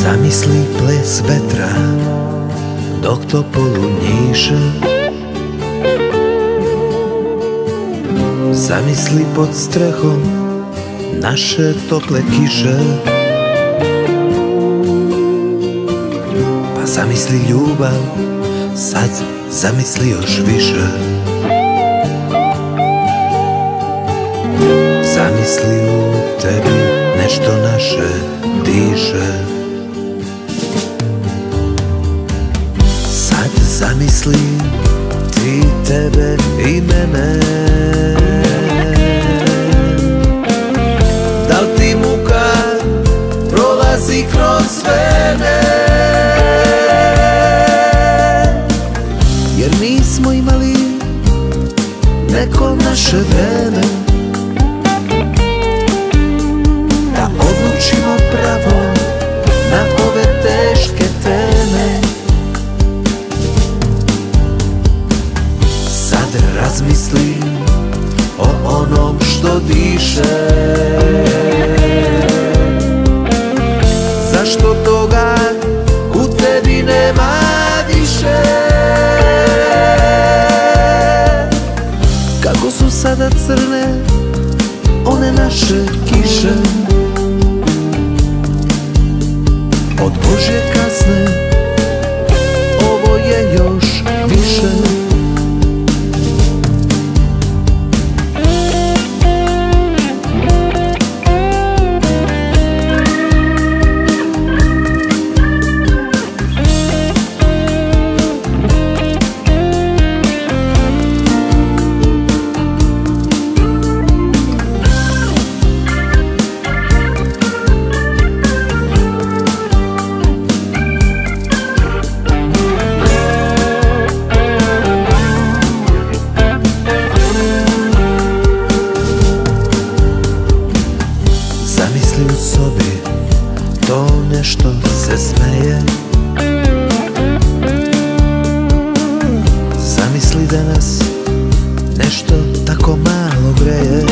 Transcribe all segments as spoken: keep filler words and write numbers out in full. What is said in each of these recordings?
Zamisli ples vetra dok topolu njiše. Zamisli pod strehom naše tople kiše. Pa zamisli ljubav, sad zamisli još više. Zamisli u tebi nešto naše diše. Sad zamisli ti tebe i mene. Da li ti muka prolazi kroz vene? Jer nismo imali neko naše vreme da odlučimo pravo na ove teške teme. Sad razmisli o onom što diše. Zašto toga u tebi nema više? Kako su sada crne one naše kiše. Od Božje kazne ovo je još više. Zamisli u sobi to nešto se smeje. Zamisli da nas nešto tako malo greje.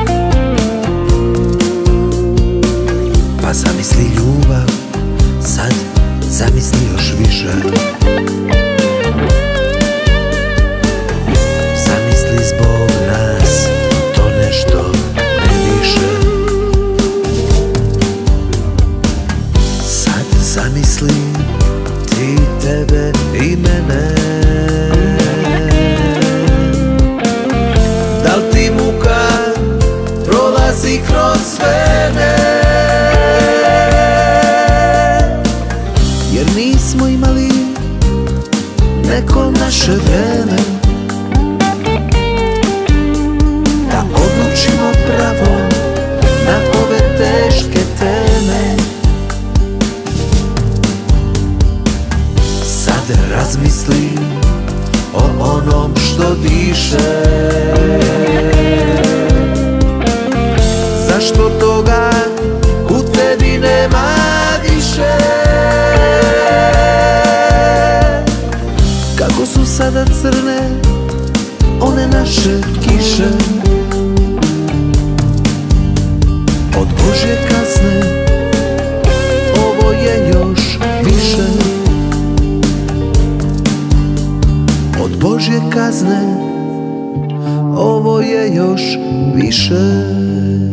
Pa zamisli ljubav, sad zamisli još više. Zamisli zbog nas to nešto ne više. Zamisli ti tebe i mene. Da li ti muka prolazi kroz vene? Jer nismo imali neko naše vreme da odlučimo pravo na ove teške teme. Razmisli o onom što diše. Zašto toga u tebi nema više? Kako su sada crne one naše kiše. Od Božje kazne ovo je još više. Od Božje kazne ovo je još više.